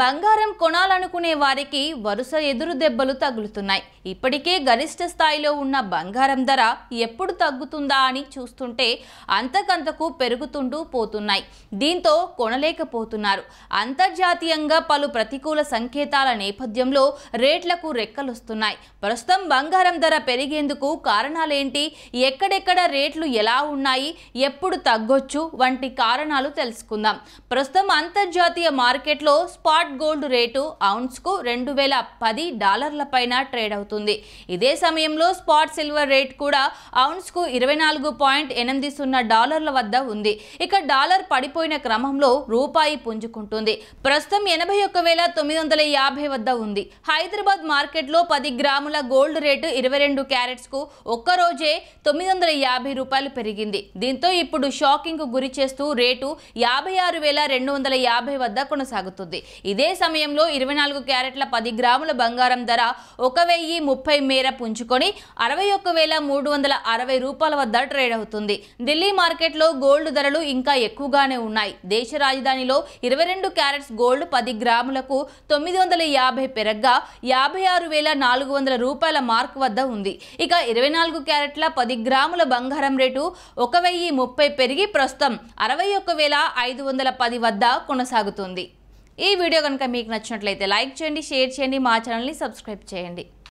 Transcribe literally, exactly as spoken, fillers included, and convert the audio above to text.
బంగారం కొనాలనుకునే వారికి వరుస ఎదురు దెబ్బలు తగులుతున్నాయి. ఇప్పటికే గరిష్ట స్థాయిలో ఉన్న బంగారం ధర ఎప్పుడు తగ్గుతుందా అని చూస్తుంటే అంతకంతకు పెరుగుతుంటూ పోతున్నాయి. దీంతో కొనలేకపోతున్నారు. అంతర్జాతీయంగా పలు ప్రతికూల సంకేతాల నేపథ్యంలో రేట్లకు రెక్కలొస్తున్నాయి. ప్రస్తుతం బంగారం ధర పెరిగేందుకు కారణాలేంటి, ఎక్కడెక్కడ రేట్లు ఎలా ఉన్నాయి, ఎప్పుడు తగ్గొచ్చు వంటి కారణాలు తెలుసుకుందాం. ప్రస్తుతం అంతర్జాతీయ మార్కెట్లో స్పాట్ గోల్డ్ రేటు ఔన్స్ కు రెండు వేల పది డాలర్ల పైన ట్రేడ్ అవుతుంది. ఇదే సమయంలో స్పాట్ సిల్వర్ రేట్ కూడా ఔన్స్ కు ఇరవై నాలుగు పాయింట్ ఎనిమిది సున్నా డాలర్ల వద్ద ఉంది. ఇక డాలర్ పడిపోయిన క్రమంలో రూపాయి పుంజుకుంటుంది. ప్రస్తుతం ఎనభై ఒక్క వేల తొమ్మిది వందల యాభై వద్ద ఉంది. హైదరాబాద్ మార్కెట్ లో పది గ్రాముల గోల్డ్ రేటు ఇరవై రెండు క్యారెట్స్ కు ఒక్కరోజే తొమ్మిది వందల యాభై రూపాయలు పెరిగింది. దీంతో ఇప్పుడు షాకింగ్ కు గురి చేస్తూ రేటు యాభై ఆరు వేల రెండు వందల యాభై వద్ద కొనసాగుతుంది. ఇదే సమయంలో ఇరవై నాలుగు క్యారెట్ల పది గ్రాముల బంగారం ధర ఒక వెయ్యి ముప్పై మేర పుంజుకొని అరవై ఒక్క వేల మూడు వందల అరవై రూపాయల వద్ద ట్రేడ్ అవుతుంది. ఢిల్లీ మార్కెట్లో గోల్డ్ ధరలు ఇంకా ఎక్కువగానే ఉన్నాయి. దేశ రాజధానిలో ఇరవై రెండు క్యారెట్స్ గోల్డ్ పది గ్రాములకు తొమ్మిది వందల యాభై పెరగ్గా యాభై ఆరు వేల నాలుగు వందల రూపాయల మార్క్ వద్ద ఉంది. ఇక ఇరవై నాలుగు క్యారెట్ల పది గ్రాముల బంగారం రేటు ఒక వెయ్యి ముప్పై పెరిగి ప్రస్తుతం అరవై ఒక్క వేల ఐదు వందల పది వద్ద కొనసాగుతుంది. ఈ వీడియో కనుక మీకు నచ్చినట్లయితే లైక్ చేయండి, షేర్ చేయండి, మా ఛానల్ని సబ్స్క్రైబ్ చేయండి.